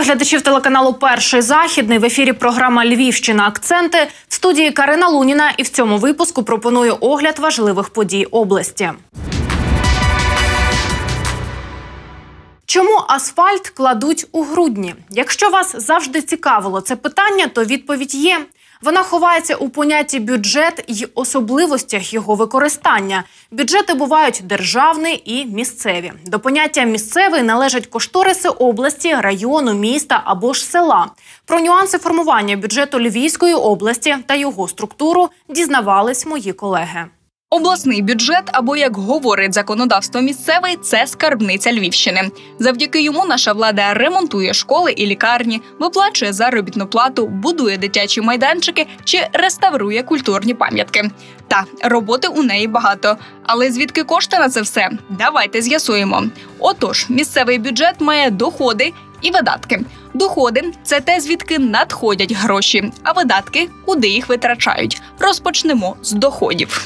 Вітаю глядачів телеканалу «Перший Західний». В ефірі програма «Львівщина. Акценти». В студії Карина Луніна. І в цьому випуску пропоную огляд важливих подій області. Чому асфальт кладуть у грудні? Якщо вас завжди цікавило це питання, то відповідь є. Вона ховається у понятті «бюджет» й особливостях його використання. Бюджети бувають державні і місцеві. До поняття «місцевий» належать кошториси області, району, міста або ж села. Про нюанси формування бюджету Львівської області та його структуру дізнавались мої колеги. Обласний бюджет, або, як говорить законодавство місцевий, це скарбниця Львівщини. Завдяки йому наша влада ремонтує школи і лікарні, виплачує заробітну плату, будує дитячі майданчики чи реставрує культурні пам'ятки. Та, роботи у неї багато. Але звідки кошти на це все? Давайте з'ясуємо. Отож, місцевий бюджет має доходи і видатки. Доходи – це те, звідки надходять гроші, а видатки – куди їх витрачають. Розпочнемо з доходів.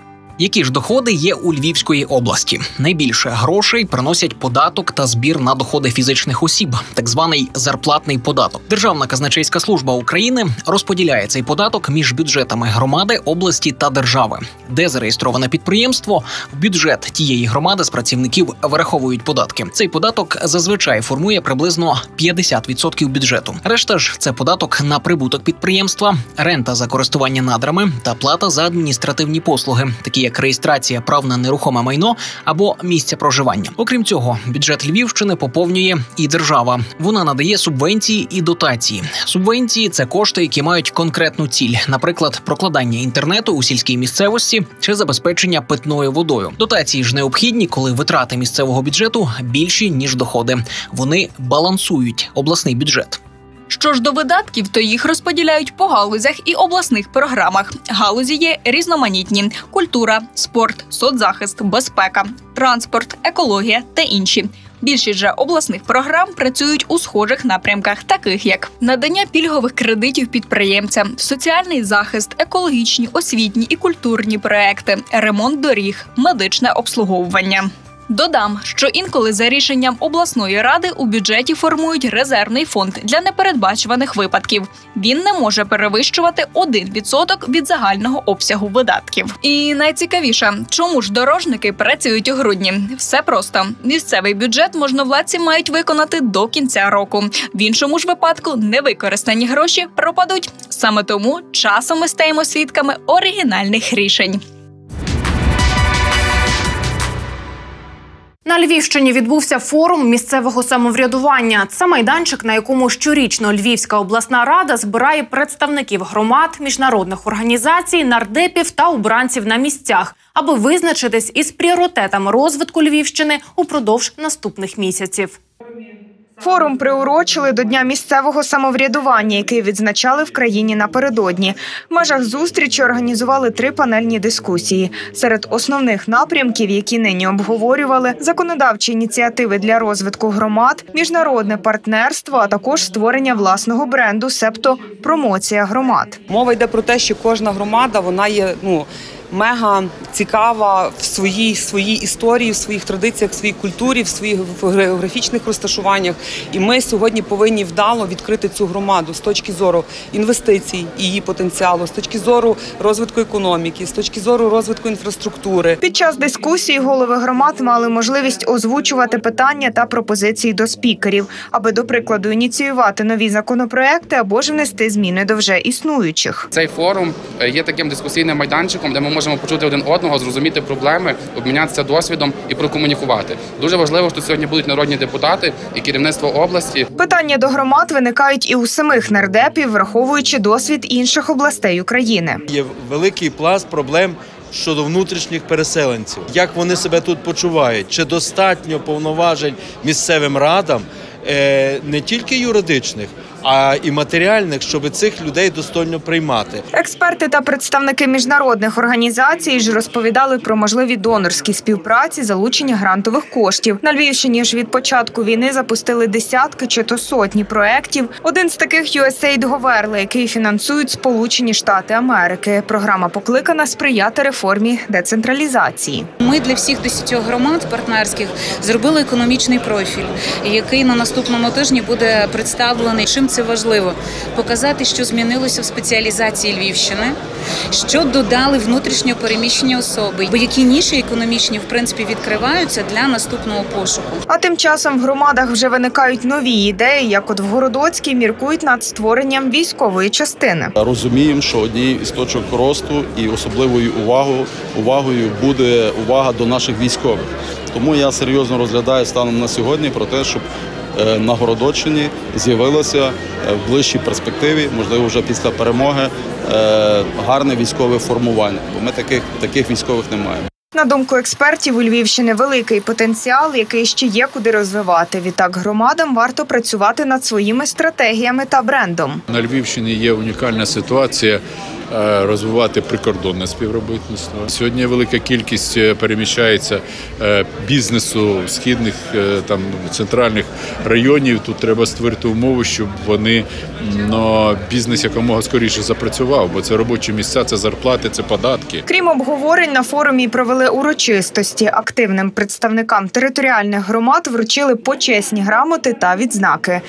Які ж доходи є у Львівської області? Найбільше грошей приносять податок та збір на доходи фізичних осіб, так званий зарплатний податок. Державна казначейська служба України розподіляє цей податок між бюджетами громади, області та держави. Де зареєстроване підприємство, в бюджет тієї громади з працівників вираховують податки. Цей податок зазвичай формує приблизно 50% бюджету. Решта ж – це податок на прибуток підприємства, рента за користування надрами та плата за адміністративні послуги, такі як реєстрація прав на нерухоме майно або місця проживання. Окрім цього, бюджет Львівщини поповнює і держава. Вона надає субвенції і дотації. Субвенції – це кошти, які мають конкретну ціль, наприклад, прокладання інтернету у сільській місцевості чи забезпечення питною водою. Дотації ж необхідні, коли витрати місцевого бюджету більші, ніж доходи. Вони балансують обласний бюджет. Що ж до видатків, то їх розподіляють по галузях і обласних програмах. Галузі є різноманітні – культура, спорт, соцзахист, безпека, транспорт, екологія та інші. Більшість же обласних програм працюють у схожих напрямках, таких як надання пільгових кредитів підприємцям, соціальний захист, екологічні, освітні і культурні проекти, ремонт доріг, медичне обслуговування. Додам, що інколи за рішенням обласної ради у бюджеті формують резервний фонд для непередбачуваних випадків. Він не може перевищувати 1% від загального обсягу видатків. І найцікавіше, чому ж дорожники працюють у грудні? Все просто. Місцевий бюджет можновладці мають виконати до кінця року. В іншому ж випадку невикористані гроші пропадуть. Саме тому часом ми стаємо свідками оригінальних рішень. На Львівщині відбувся форум місцевого самоврядування. Це майданчик, на якому щорічно Львівська обласна рада збирає представників громад, міжнародних організацій, нардепів та обранців на місцях, аби визначитись із пріоритетами розвитку Львівщини упродовж наступних місяців. Форум приурочили до Дня місцевого самоврядування, який відзначали в країні напередодні. В межах зустрічі організували 3 панельні дискусії. Серед основних напрямків, які нині обговорювали – законодавчі ініціативи для розвитку громад, міжнародне партнерство, а також створення власного бренду, себто промоція громад. Мова йде про те, що кожна громада, вона є, мега цікава в своїй історії, в своїх традиціях, в своїй культурі, в своїх географічних розташуваннях. І ми сьогодні повинні вдало відкрити цю громаду з точки зору інвестицій і її потенціалу, з точки зору розвитку економіки, з точки зору розвитку інфраструктури. Під час дискусії голови громад мали можливість озвучувати питання та пропозиції до спікерів, аби, до прикладу, ініціювати нові законопроекти або ж внести зміни до вже існуючих. Цей форум є таким дискусійним майданчиком, де ми можемо почути один одного, зрозуміти проблеми, обмінятися досвідом і прокомунікувати. Дуже важливо, що сьогодні будуть народні депутати і керівництво області. Питання до громад виникають і у самих нардепів, враховуючи досвід інших областей України. Є великий пласт проблем щодо внутрішніх переселенців. Як вони себе тут почувають? Чи достатньо повноважень місцевим радам, не тільки юридичних, а і матеріальних, щоб цих людей достойно приймати. Експерти та представники міжнародних організацій ж розповідали про можливі донорські співпраці, залучення грантових коштів. На Львівщині ж від початку війни запустили десятки чи то сотні проєктів. Один з таких USAID Говерла, який фінансують Сполучені Штати Америки. Програма покликана сприяти реформі децентралізації. Ми для всіх 10 громад партнерських зробили економічний профіль, який на наступному тижні буде представлений. Чим це важливо? Показати, що змінилося в спеціалізації Львівщини, що додали внутрішньо переміщені особи, бо які ніші економічні, в принципі, відкриваються для наступного пошуку. А тим часом в громадах вже виникають нові ідеї, як от в Городоцькій міркують над створенням військової частини. Розуміємо, що однією із точок росту і особливою увагою буде увага до наших військових. Тому я серйозно розглядаю станом на сьогодні про те, щоб на Городоччині з'явилося в ближчій перспективі, можливо, вже після перемоги, гарне військове формування, бо ми таких військових не маємо. На думку експертів, у Львівщини великий потенціал, який ще є куди розвивати. Відтак громадам варто працювати над своїми стратегіями та брендом. На Львівщині є унікальна ситуація розвивати прикордонне співробітництво. Сьогодні велика кількість переміщається бізнесу східних, центральних районів. Тут треба створити умови, щоб бізнес якомога скоріше запрацював, бо це робочі місця, це зарплати, це податки. Крім обговорень, на форумі провели урочистості. Активним представникам територіальних громад вручили почесні грамоти та відзнаки.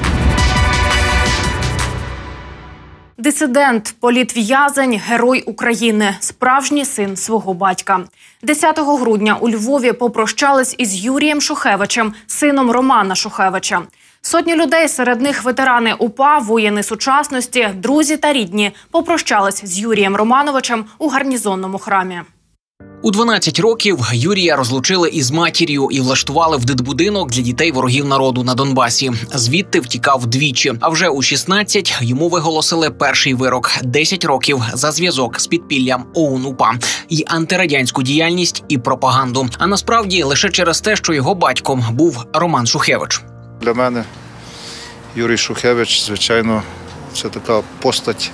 Дисидент, політв'язень, герой України, справжній син свого батька. 10 грудня у Львові попрощались із Юрієм Шухевичем, сином Романа Шухевича. Сотні людей, серед них ветерани УПА, воїни сучасності, друзі та рідні, попрощались з Юрієм Романовичем у гарнізонному храмі. У 12 років Юрія розлучили із матір'ю і влаштували в дитбудинок для дітей ворогів народу на Донбасі. Звідти втікав двічі. А вже у 16 йому виголосили перший вирок – 10 років за зв'язок з підпіллям ОУН-УПА і антирадянську діяльність і пропаганду. А насправді лише через те, що його батьком був Роман Шухевич. Для мене Юрій Шухевич, звичайно, це така постать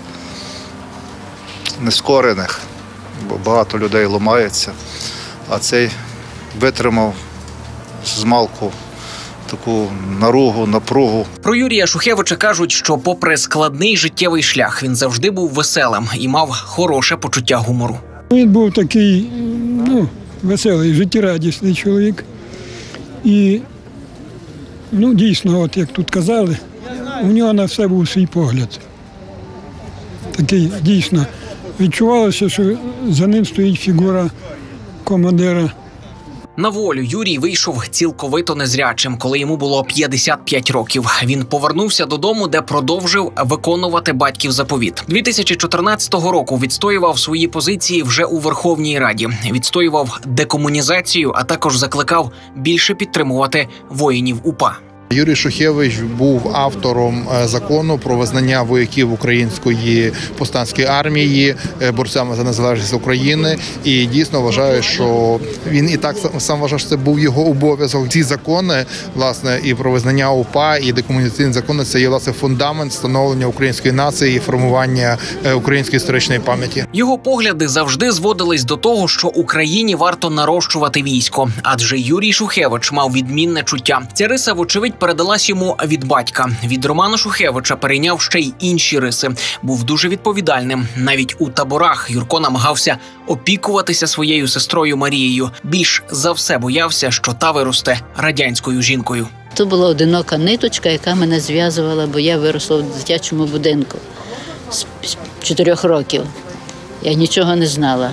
нескорених, бо багато людей ламається, а цей витримав змалку таку наругу, напругу. Про Юрія Шухевича кажуть, що попри складний життєвий шлях, він завжди був веселим і мав хороше почуття гумору. Він був такий, веселий, життєрадісний чоловік. І, дійсно, от як тут казали, у нього на все був свій погляд. Такий, дійсно, відчувалося, що за ним стоїть фігура командира. На волю Юрій вийшов цілковито незрячим, коли йому було 55 років. Він повернувся додому, де продовжив виконувати батьків заповіт. 2014 року відстоював свої позиції вже у Верховній Раді. Відстоював декомунізацію, а також закликав більше підтримувати воїнів УПА. Юрій Шухевич був автором закону про визнання вояків Української повстанської армії борцями за незалежність України. І дійсно вважаю, що він і так сам вважав, що це був його обов'язок. Ці закони, власне, і про визнання УПА, і декомунізаційні закони – це є, власне, фундамент становлення української нації і формування української історичної пам'яті. Його погляди завжди зводились до того, що Україні варто нарощувати військо, адже Юрій Шухевич мав відмінне чуття. Ця риса, вочевидь, передалась йому від батька. Від Романа Шухевича перейняв ще й інші риси. Був дуже відповідальним. Навіть у таборах Юрко намагався опікуватися своєю сестрою Марією. Більш за все боявся, що та виросте радянською жінкою. То була одинока ниточка, яка мене зв'язувала, бо я виросла в дитячому будинку з 4 років. Я нічого не знала.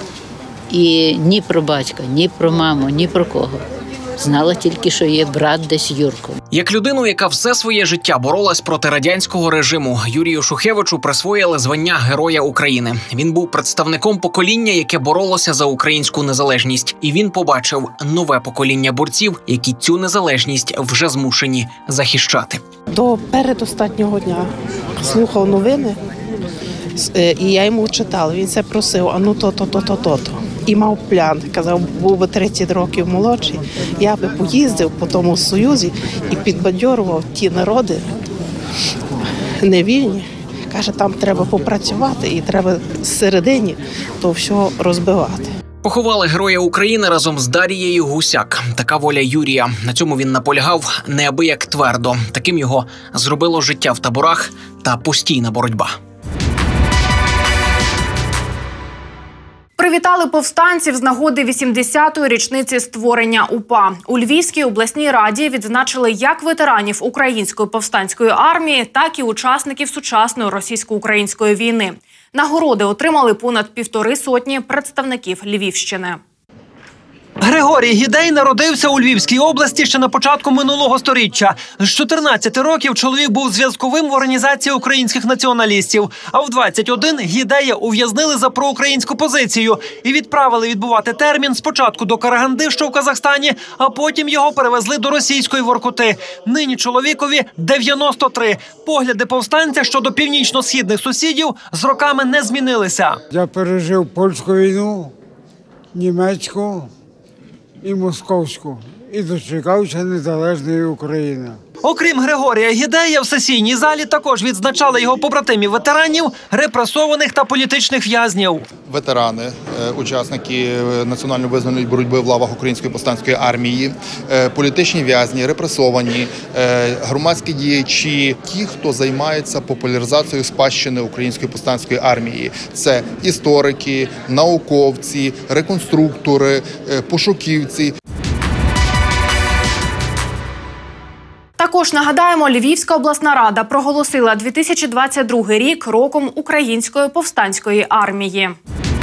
І ні про батька, ні про маму, ні про кого. Знала тільки, що є брат десь Юрко. Як людину, яка все своє життя боролась проти радянського режиму, Юрію Шухевичу присвоїли звання Героя України. Він був представником покоління, яке боролося за українську незалежність. І він побачив нове покоління борців, які цю незалежність вже змушені захищати. До передостаннього дня слухав новини, і я йому читала. Він це просив, то. І мав план, казав, був би 30 років молодший, я би поїздив по тому Союзі і підбадьорував ті народи, не вільні. Каже, там треба попрацювати і треба зсередині то все розбивати. Поховали Героя України разом з Дарією Гусяк. Така воля Юрія. На цьому він наполягав неабияк твердо. Таким його зробило життя в таборах та постійна боротьба. Привітали повстанців з нагоди 80-ї річниці створення УПА. У Львівській обласній раді відзначили як ветеранів Української повстанської армії, так і учасників сучасної російсько-української війни. Нагороди отримали понад 150 представників Львівщини. Григорій Гідей народився у Львівській області ще на початку минулого сторіччя. З 14 років чоловік був зв'язковим в організації українських націоналістів. А в 21 Гідея ув'язнили за проукраїнську позицію і відправили відбувати термін спочатку до Караганди, що в Казахстані, а потім його перевезли до російської Воркути. Нині чоловікові 93. Погляди повстанця щодо північно-східних сусідів з роками не змінилися. Я пережив польську війну, німецьку і московську, і дочекався незалежної України. Окрім Григорія Гідея, в сесійній залі також відзначали його побратимів-ветеранів, репресованих та політичних в'язнів. Ветерани, учасники національно визнаної боротьби в лавах Української повстанської армії, політичні в'язні, репресовані, громадські діячі, ті, хто займається популяризацією спадщини Української повстанської армії. Це історики, науковці, реконструктори, пошуківці. Також нагадаємо, Львівська обласна рада проголосила 2022 рік роком Української повстанської армії.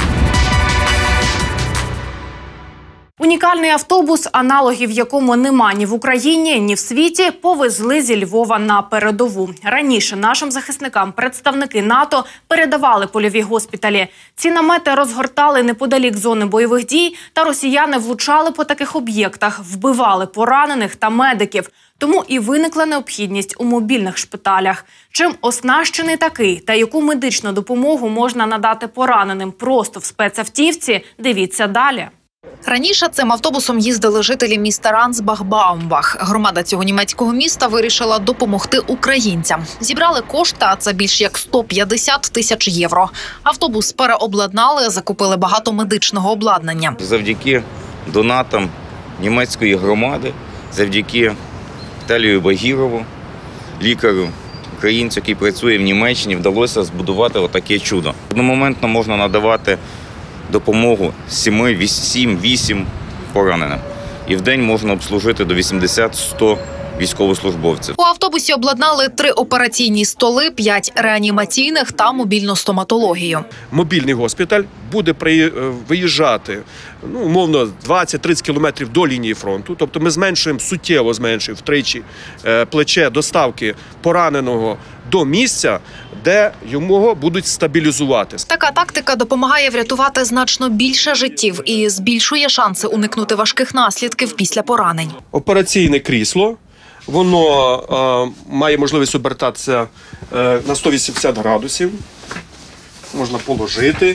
Унікальний автобус, аналогів якому нема ні в Україні, ні в світі, повезли зі Львова на передову. Раніше нашим захисникам представники НАТО передавали польові госпіталі. Ці намети розгортали неподалік зони бойових дій, та росіяни влучали по таких об'єктах, вбивали поранених та медиків. Тому і виникла необхідність у мобільних шпиталях. Чим оснащений такий та яку медичну допомогу можна надати пораненим просто в спецавтівці, дивіться далі. Раніше цим автобусом їздили жителі міста Рансбах-Баумбах. Громада цього німецького міста вирішила допомогти українцям. Зібрали кошти, а це більш як 150 тисяч євро. Автобус переобладнали, закупили багато медичного обладнання. Завдяки донатам німецької громади, завдяки Віталію Багірову, лікарю, українцю, який працює в Німеччині, вдалося збудувати отаке чудо. Одномоментно можна надавати допомогу 7-8 пораненим. І в день можна обслужити до 80-100 військовослужбовців. У автобусі обладнали 3 операційні столи, 5 реанімаційних та мобільну стоматологію. Мобільний госпіталь буде виїжджати, умовно, 20-30 кілометрів до лінії фронту. Тобто ми суттєво зменшуємо втричі плече доставки пораненого до місця, де його будуть стабілізувати. Така тактика допомагає врятувати значно більше життів і збільшує шанси уникнути важких наслідків після поранень. Операційне крісло, воно має можливість обертатися на 180 градусів. Можна положити,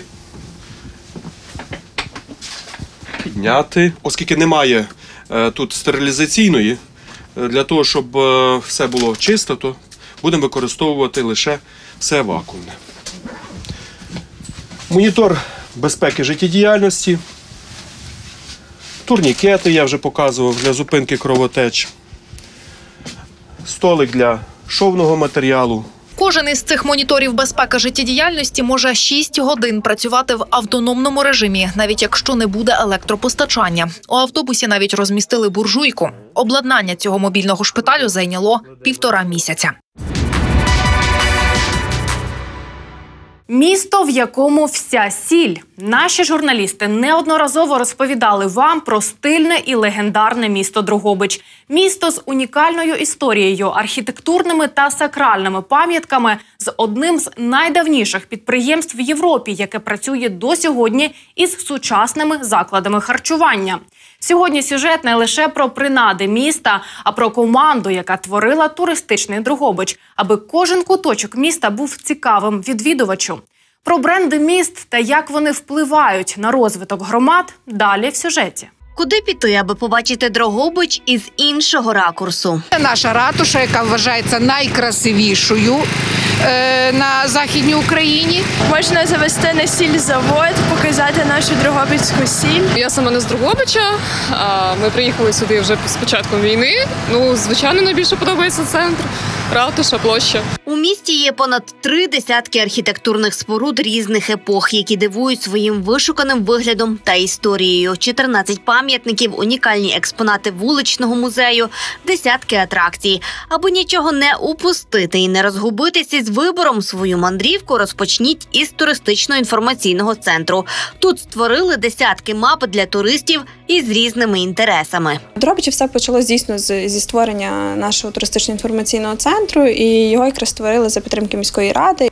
підняти. Оскільки немає тут стерилізаційної, для того, щоб все було чисто, то будемо використовувати лише все вакуумне. Монітор безпеки життєдіяльності. Турнікети я вже показував для зупинки кровотеч. Столик для шовного матеріалу. Кожен із цих моніторів безпеки життєдіяльності може 6 годин працювати в автономному режимі, навіть якщо не буде електропостачання. У автобусі навіть розмістили буржуйку. Обладнання цього мобільного шпиталю зайняло 1,5 місяця. Місто, в якому вся сіль. Наші журналісти неодноразово розповідали вам про стильне і легендарне місто Дрогобич. Місто з унікальною історією, архітектурними та сакральними пам'ятками, з одним з найдавніших підприємств в Європі, яке працює до сьогодні із сучасними закладами харчування. Сьогодні сюжет не лише про принади міста, а про команду, яка творила туристичний Дрогобич, аби кожен куточок міста був цікавим відвідувачу. Про бренди міст та як вони впливають на розвиток громад – далі в сюжеті. Куди піти, аби побачити Дрогобич із іншого ракурсу? Це наша ратуша, яка вважається найкрасивішою на Західній Україні. Можна завести на сільзавод, показати нашу дрогобицьку сіль. Я сама не з Дрогобича, ми приїхали сюди вже з початком війни. Звичайно, найбільше подобається центр, ратуша, площа. У місті є понад 3 десятки архітектурних споруд різних епох, які дивують своїм вишуканим виглядом та історією. 14 пам'ятників, унікальні експонати вуличного музею, десятки атракцій. Аби нічого не упустити і не розгубитися з вибором, свою мандрівку розпочніть із туристично-інформаційного центру. Тут створили десятки мап для туристів із різними інтересами. В Дрогобичі все почалося дійсно зі створення нашого туристично-інформаційного центру, і його якраз створили за підтримки міської ради.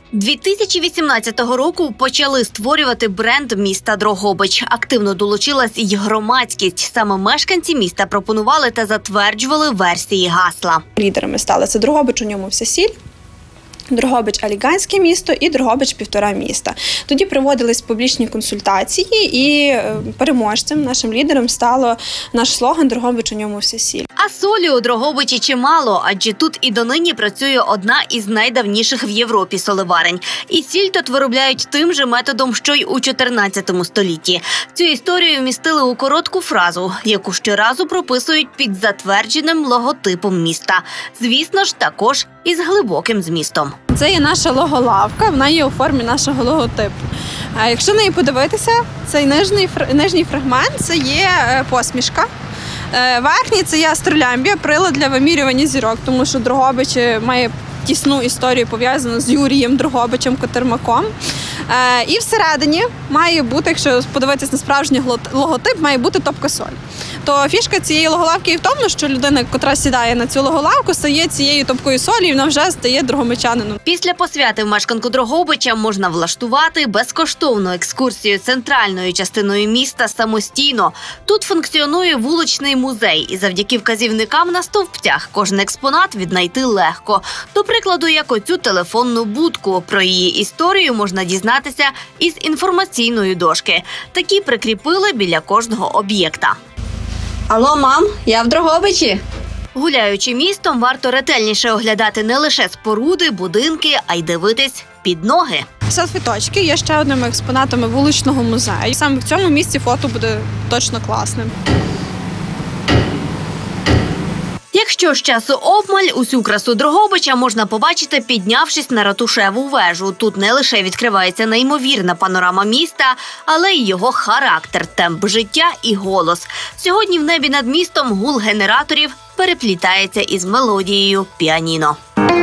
2018 року почали створювати бренд міста Дрогобич. Активно долучилась і громадськість. Саме мешканці міста пропонували та затверджували версії гасла. Лідерами стали це Дрогобич, у ньому вся сіль, Дрогобич – Аліганське місто і Дрогобич – 1,5 міста. Тоді проводились публічні консультації, і переможцем, нашим лідером стало наш слоган «Дрогобич, у ньому вся сіль». А солі у Дрогобичі чимало, адже тут і донині працює одна із найдавніших в Європі соливарень. І сіль тут виробляють тим же методом, що й у 14 столітті. Цю історію вмістили у коротку фразу, яку щоразу прописують під затвердженим логотипом міста. Звісно ж, також із глибоким змістом. Це є наша логолавка, вона є у формі нашого логотипу. А якщо на неї подивитися, цей нижній фрагмент – це є посмішка. Верхній – це є астролябія, прилад для вимірювання зірок, тому що Дрогобич має тісну історію, пов'язану з Юрієм Дрогобичем Котирмаком. І всередині має бути, якщо подивитися на справжній логотип, має бути топка-соль. То фішка цієї логолавки і в тому, що людина, яка сідає на цю логолавку, стає цією топкою солі, і вона вже стає дрогобичанином. Після посвяти в мешканку Дрогобича можна влаштувати безкоштовну екскурсію центральною частиною міста самостійно. Тут функціонує вуличний музей, і завдяки вказівникам на стовпцях кожен експонат віднайти легко. До прикладу, як оцю телефонну будку. Про її історію можна дізнатися із інформаційної дошки. Такі прикріпили біля кожного об'єкта. Алло, мам, я в Дрогобичі. Гуляючи містом, варто ретельніше оглядати не лише споруди, будинки, а й дивитись під ноги. Селфі-точки є ще одними експонатами вуличного музею. Саме в цьому місці фото буде точно класним. Якщо з часу обмаль, усю красу Дрогобича можна побачити, піднявшись на Ратушеву вежу. Тут не лише відкривається неймовірна панорама міста, але й його характер, темп життя і голос. Сьогодні в небі над містом гул генераторів переплітається із мелодією піаніно.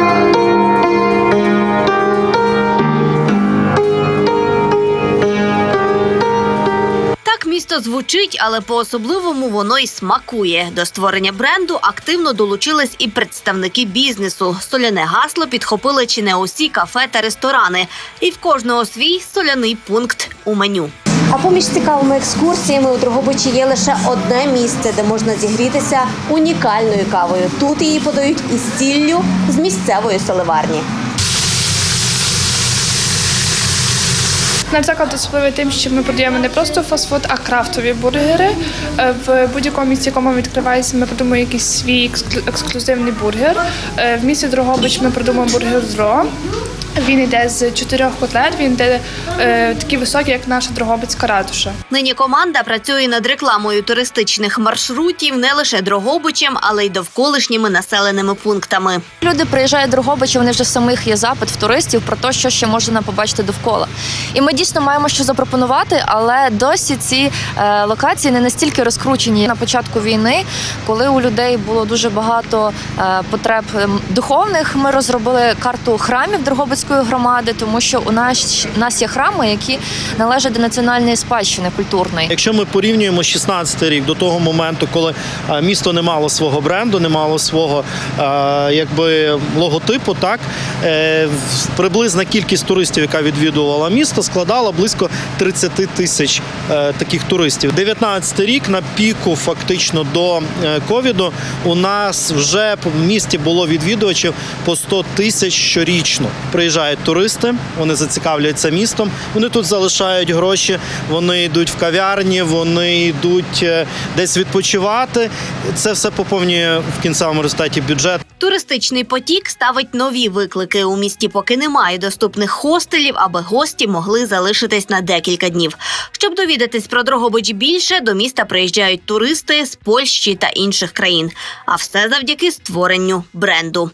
Місто звучить, але по-особливому воно й смакує. До створення бренду активно долучились і представники бізнесу. Соляне гасло підхопили чи не усі кафе та ресторани. І в кожного свій соляний пункт у меню. А поміж цікавими екскурсіями у Дрогобичі є лише одне місце, де можна зігрітися унікальною кавою. Тут її подають із сіллю з місцевої соливарні. Наш заклад особливий тим, що ми подаємо не просто фастфуд, а крафтові бургери. В будь-якому місці, якому відкривається, ми придумуємо якийсь свій ексклюзивний бургер. В місті Дрогобич ми придумуємо бургер «Зро». Він йде з 4 котлет, він йде такий високий, як наша Дрогобицька ратуша. Нині команда працює над рекламою туристичних маршрутів не лише Дрогобичем, але й довколишніми населеними пунктами. Люди приїжджають до Дрогобича, вони вже самих є запит в туристів про те, що ще можна побачити довкола. І ми дійсно маємо що запропонувати, але досі ці локації не настільки розкручені. На початку війни, коли у людей було дуже багато потреб духовних, ми розробили карту храмів Дрогобицької громади, тому що у нас є храми, які належать до національної спадщини культурної. Якщо ми порівнюємо 16-й рік до того моменту, коли місто не мало свого бренду, не мало свого логотипу, так, приблизна кількість туристів, яка відвідувала місто, складала близько 30 тисяч таких туристів. 19-й рік на піку фактично до ковіду у нас вже в місті було відвідувачів по 100 тисяч щорічно. Приїжджали приїжджають туристи, вони зацікавляються містом, вони тут залишають гроші, вони йдуть в кав'ярні, вони йдуть десь відпочивати. Це все поповнює в кінцевому результаті бюджет. Туристичний потік ставить нові виклики. У місті поки немає доступних хостелів, аби гості могли залишитись на декілька днів. Щоб довідатись про Дрогобич більше, до міста приїжджають туристи з Польщі та інших країн. А все завдяки створенню бренду.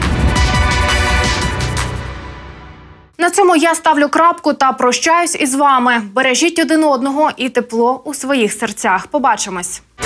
На цьому я ставлю крапку та прощаюсь із вами. Бережіть один одного і тепло у своїх серцях. Побачимось.